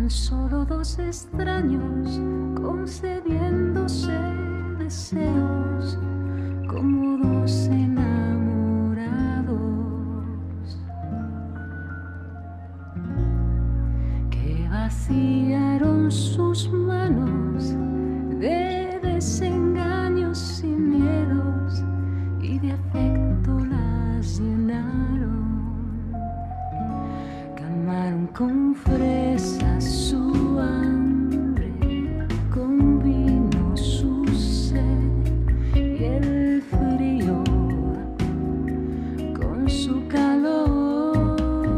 solo dos extraños concediéndose deseos como dos enamorados que vaciaron sus manos de desengaños y miedos y de afecto las llenaron, calmaron con fresas su hambre, con vino su sed y el frío con su calor.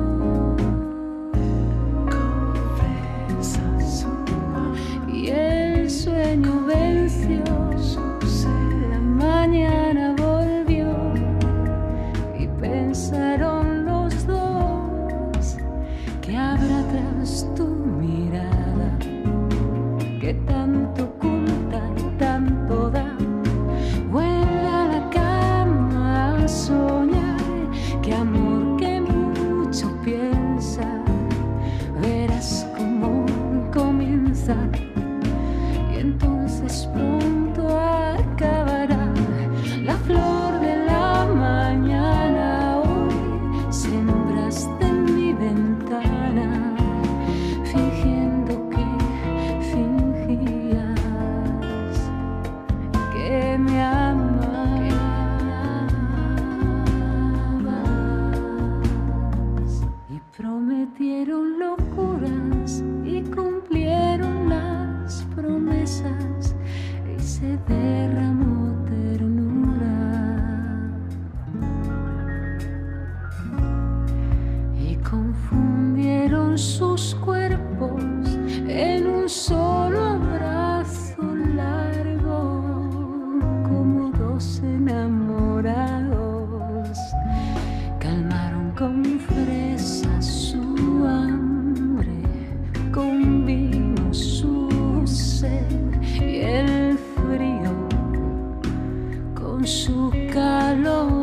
Con fresas su hambre y el sueño venció, la mañana volvió y pensaron los dos que habrá tras tu mirada que tanto oculta y tanto da. Vuelve a la cama a soñar que amor que mucho piensa, verás cómo comienza y entonces pronto acabará. La flor de la mañana hoy sembraste en mi ventana, fingiendo que fingías que me amabas. Y prometieron locuras y cumplieron las promesas y se derramó ternura y confundieron sus cuerpos en un solo abrazo largo como dos enamorados, calmaron con fresas su hambre, con vino su sed y el frío con su calor.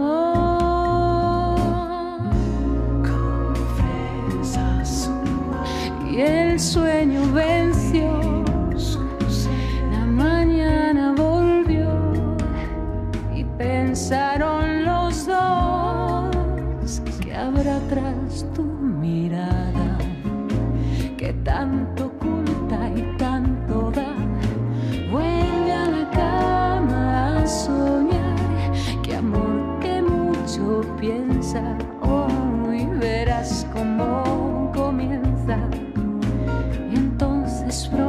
Con fresas su hambre y el sueño venció, la mañana volvió y pensaron los dos que habrá tras tu mirada que tanto oculta y tanto da. Vuelve a la cama a soñar que amor que mucho piensa, hoy verás cómo comienza y entonces